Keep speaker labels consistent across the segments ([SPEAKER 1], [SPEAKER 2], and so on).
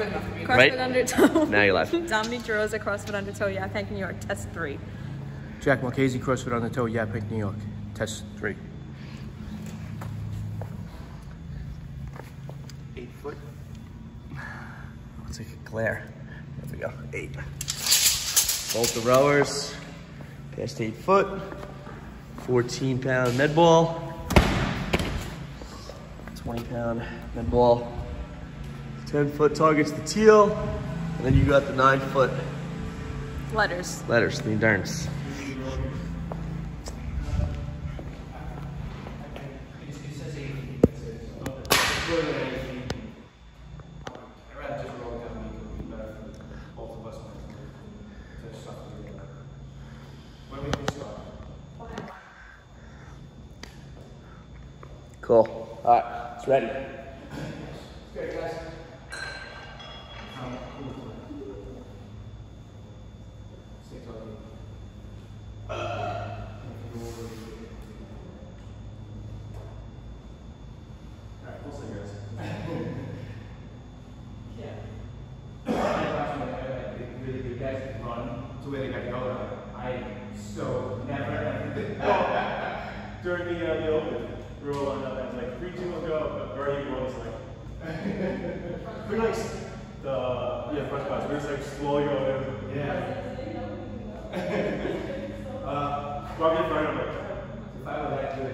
[SPEAKER 1] Right?
[SPEAKER 2] CrossFit under toe.
[SPEAKER 1] Now you're live.
[SPEAKER 2] Dominique DeRosa, CrossFit under toe, Yaphank, New York, test 3.
[SPEAKER 3] Jack Marchese, CrossFit on the toe, Yaphank, New York. Test 3.
[SPEAKER 1] 8 foot. Let's take a glare. There we go. 8. Both the rowers. Past 8 foot. 14-pound med ball. 20-pound med ball. 10-foot targets the teal. And then you got the 9-foot
[SPEAKER 2] Letters.
[SPEAKER 1] letters, the endurance. Cool. All right, it's ready.
[SPEAKER 3] Okay, guys.
[SPEAKER 4] During the open, we were all lined up and it's like 3, 2, 1, go. But very equal, it's like pretty nice. The first class, we're just like slowly going in. Yeah. Probably fine. I'm like, if I were that good.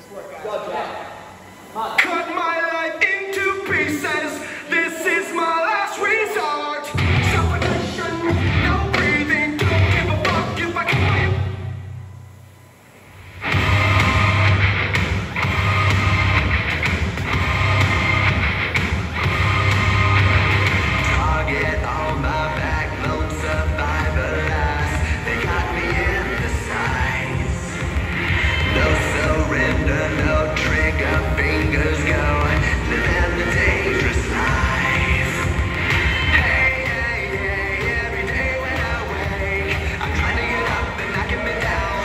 [SPEAKER 5] Cut my life into pieces. This is my last resort. Suffocation, no breathing. Don't give a fuck if I can. Target on my back, lone survivor last. They got me in the sights. No surrender, no trigger, fingers go. Living the dangerous life. Hey, hey, hey, every day when I wake, I'm trying to get up and knocking me down.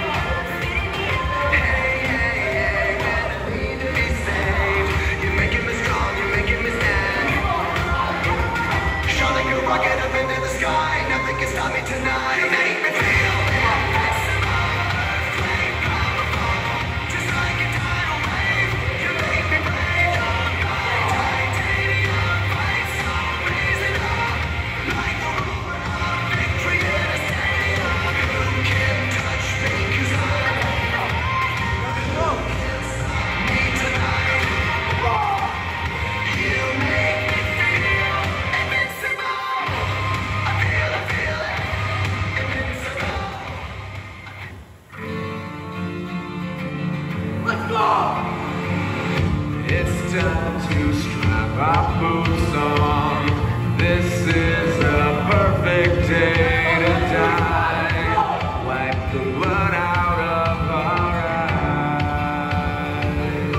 [SPEAKER 5] Hey, hey, hey, when I need to be saved, you're making me strong, you're making me stand. Shot like a rocket up into the sky, nothing can stop me tonight. You make me feel invincible, earthquake powerful, just like a tidal wave. You make me brave, like titanium, fight so reasonable, like the roar of victory in a stadium. Who can touch me? 'Cause I'm me tonight. You make me feel invincible. I feel it, invincible. Let's go! It's time to strap our boots on. This is a perfect day to die. Wipe the blood out of our eyes.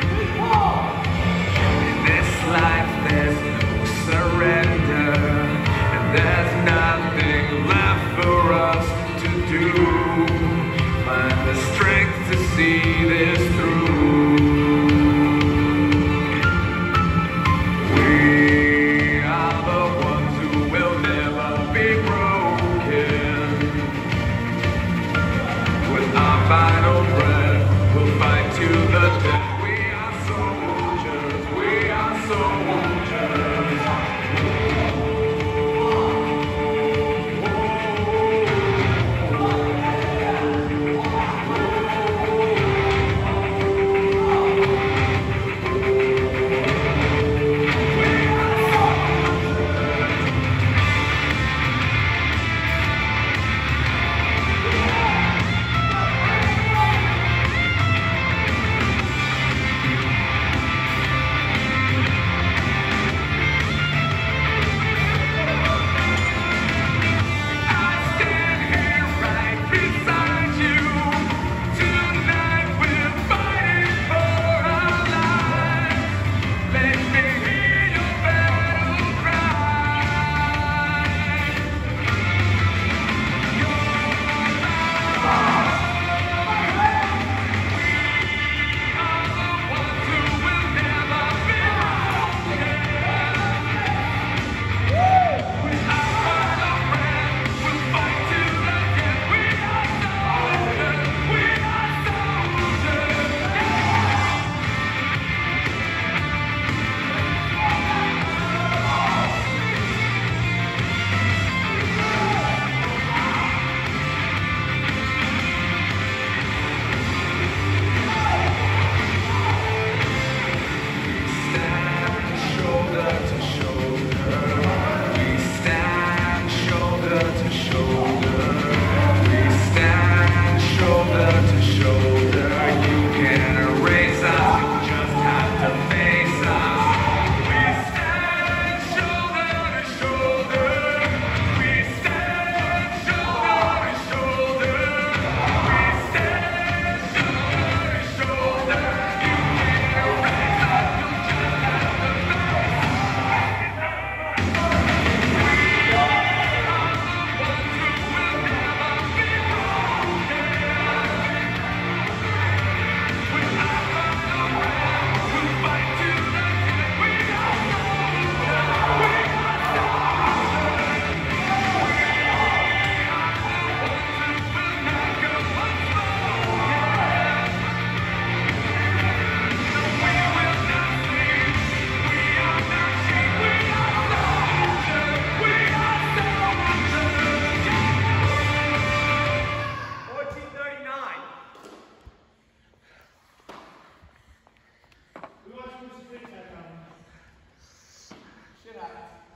[SPEAKER 5] In this life there's no surrender, and there's nothing left for us to do. Find the strength to see this through. We are the ones who will never be broken. With our final breath, we'll fight to the death. We are soldiers, we are soldiers.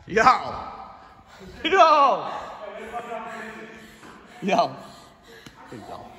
[SPEAKER 1] Yo! Yo! Yo! Here you go.